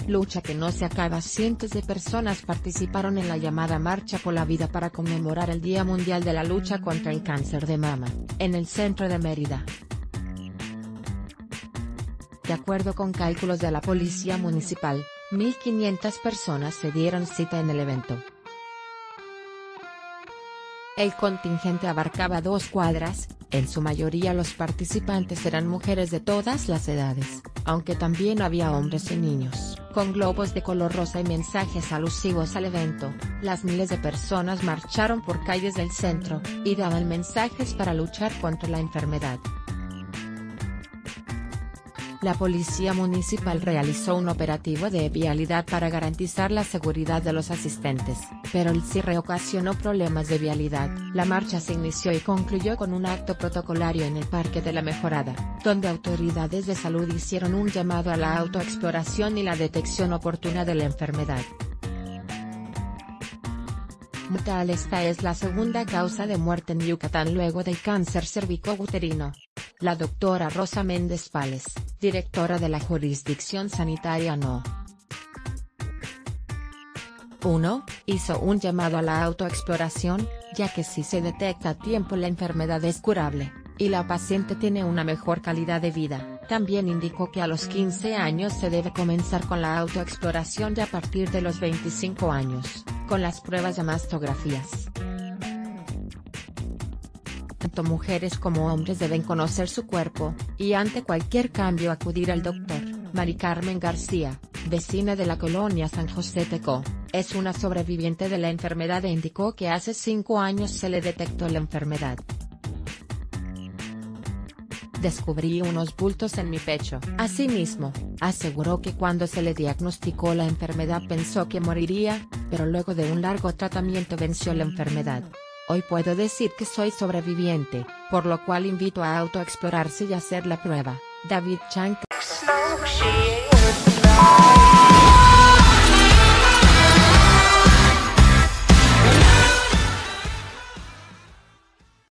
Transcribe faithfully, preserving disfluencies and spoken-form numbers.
lucha que no se acaba. Cientos de personas participaron en la llamada Marcha por la Vida para conmemorar el Día Mundial de la Lucha contra el Cáncer de Mama, en el centro de Mérida. De acuerdo con cálculos de la Policía Municipal, mil quinientas personas se dieron cita en el evento. El contingente abarcaba dos cuadras, en su mayoría los participantes eran mujeres de todas las edades, aunque también había hombres y niños. Con globos de color rosa y mensajes alusivos al evento, las miles de personas marcharon por calles del centro, y daban mensajes para luchar contra la enfermedad. La Policía Municipal realizó un operativo de vialidad para garantizar la seguridad de los asistentes, pero el cierre ocasionó problemas de vialidad. La marcha se inició y concluyó con un acto protocolario en el Parque de la Mejorada, donde autoridades de salud hicieron un llamado a la autoexploración y la detección oportuna de la enfermedad. Tal esta es la segunda causa de muerte en Yucatán luego del cáncer cervicouterino. La doctora Rosa Méndez Pález, directora de la Jurisdicción Sanitaria No. uno, hizo un llamado a la autoexploración, ya que si se detecta a tiempo la enfermedad es curable, y la paciente tiene una mejor calidad de vida. También indicó que a los quince años se debe comenzar con la autoexploración y a partir de los veinticinco años, con las pruebas de mastografías. Tanto mujeres como hombres deben conocer su cuerpo, y ante cualquier cambio acudir al doctor. Mari Carmen García, vecina de la colonia San José Tecó, es una sobreviviente de la enfermedad e indicó que hace cinco años se le detectó la enfermedad. Descubrí unos bultos en mi pecho. Asimismo, aseguró que cuando se le diagnosticó la enfermedad pensó que moriría, pero luego de un largo tratamiento venció la enfermedad. Hoy puedo decir que soy sobreviviente, por lo cual invito a autoexplorarse y hacer la prueba. David Chang.